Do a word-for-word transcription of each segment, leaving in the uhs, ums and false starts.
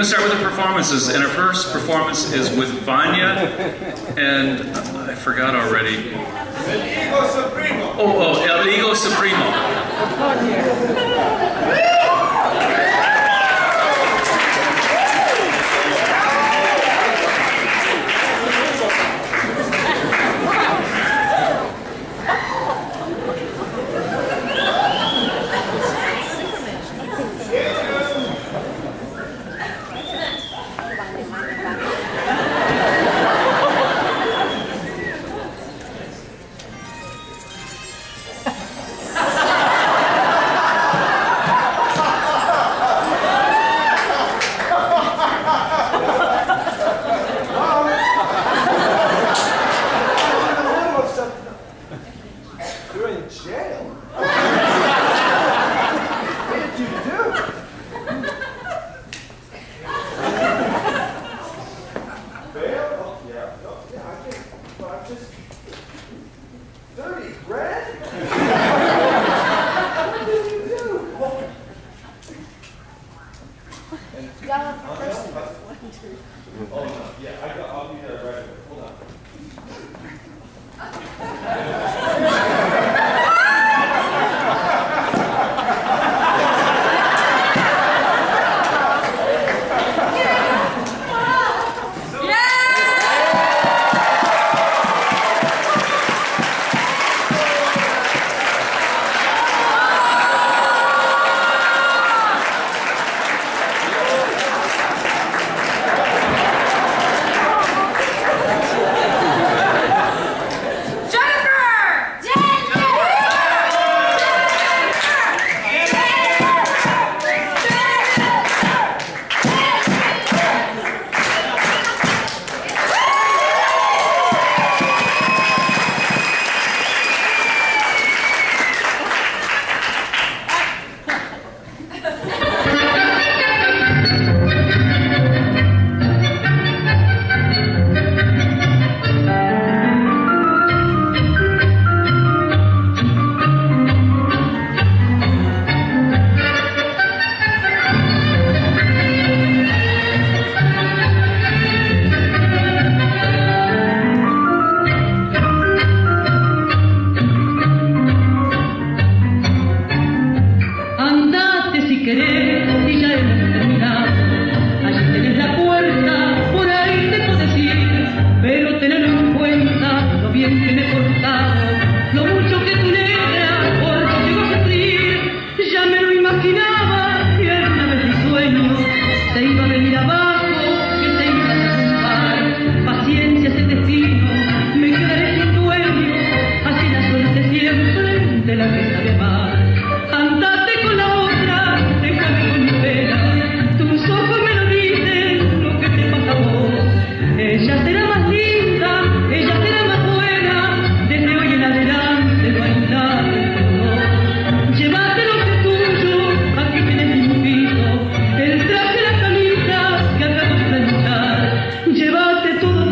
going to start with the performances, and our first performance is with Vanya, and I forgot already. El Higo Supremo. Oh, oh, El Higo Supremo. You're in jail? What did you do? Bail? Oh, yeah. No, yeah, I think, well, I just... thirty grand? What did you do? Got off the first one. Oh, no. Yeah, I got, I'll be there right away. Hold on.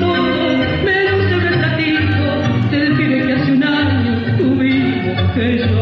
Que yo